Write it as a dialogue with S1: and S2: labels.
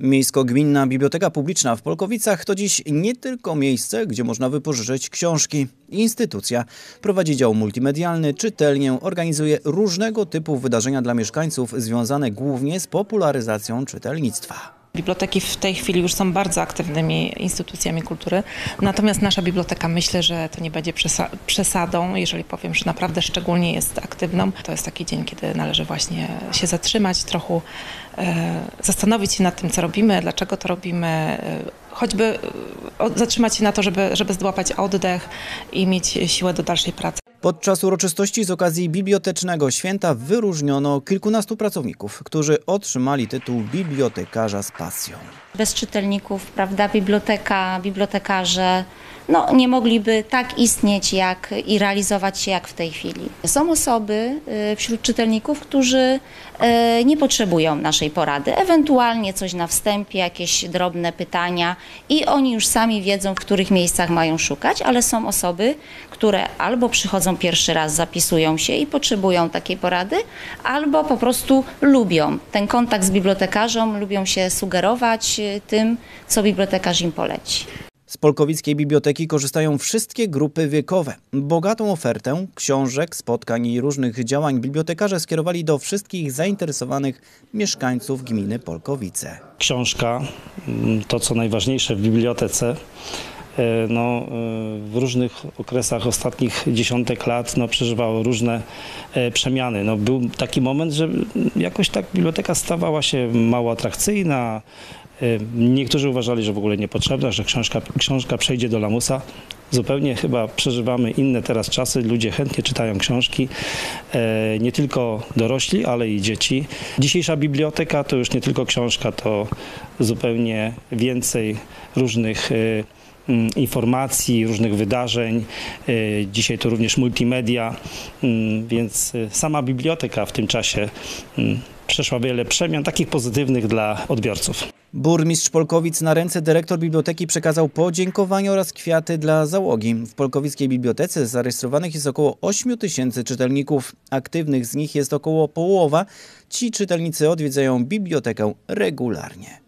S1: Miejsko-Gminna Biblioteka Publiczna w Polkowicach to dziś nie tylko miejsce, gdzie można wypożyczyć książki. Instytucja prowadzi dział multimedialny, czytelnię, organizuje różnego typu wydarzenia dla mieszkańców związane głównie z popularyzacją czytelnictwa.
S2: Biblioteki w tej chwili już są bardzo aktywnymi instytucjami kultury, natomiast nasza biblioteka, myślę, że to nie będzie przesadą, jeżeli powiem, że naprawdę szczególnie jest aktywną. To jest taki dzień, kiedy należy właśnie się zatrzymać, trochę zastanowić się nad tym, co robimy, dlaczego to robimy, choćby zatrzymać się na to, żeby złapać oddech i mieć siłę do dalszej pracy.
S1: Podczas uroczystości z okazji bibliotecznego święta wyróżniono kilkunastu pracowników, którzy otrzymali tytuł bibliotekarza z pasją.
S3: Bez czytelników, prawda, bibliotekarze nie mogliby tak istnieć i realizować się jak w tej chwili. Są osoby wśród czytelników, którzy nie potrzebują naszej porady, ewentualnie coś na wstępie, jakieś drobne pytania i oni już sami wiedzą, w których miejscach mają szukać, ale są osoby, które albo przychodzą pierwszy raz, zapisują się i potrzebują takiej porady, albo po prostu lubią ten kontakt z bibliotekarzem, lubią się sugerować tym, co bibliotekarz im poleci.
S1: Z polkowickiej biblioteki korzystają wszystkie grupy wiekowe. Bogatą ofertę książek, spotkań i różnych działań bibliotekarze skierowali do wszystkich zainteresowanych mieszkańców gminy Polkowice.
S4: Książka, to co najważniejsze w bibliotece, w różnych okresach ostatnich dziesiątek lat przeżywało różne przemiany. Był taki moment, że jakoś tak biblioteka stawała się mało atrakcyjna. Niektórzy uważali, że w ogóle niepotrzebna, że książka przejdzie do lamusa. Zupełnie chyba przeżywamy inne teraz czasy. Ludzie chętnie czytają książki, nie tylko dorośli, ale i dzieci. Dzisiejsza biblioteka to już nie tylko książka, to zupełnie więcej różnych informacji, różnych wydarzeń. Dzisiaj to również multimedia, więc sama biblioteka w tym czasie przeszła wiele przemian, takich pozytywnych dla odbiorców.
S1: Burmistrz Polkowic na ręce dyrektor biblioteki przekazał podziękowania oraz kwiaty dla załogi. W polkowickiej bibliotece zarejestrowanych jest około 8 000 czytelników. Aktywnych z nich jest około połowa. Ci czytelnicy odwiedzają bibliotekę regularnie.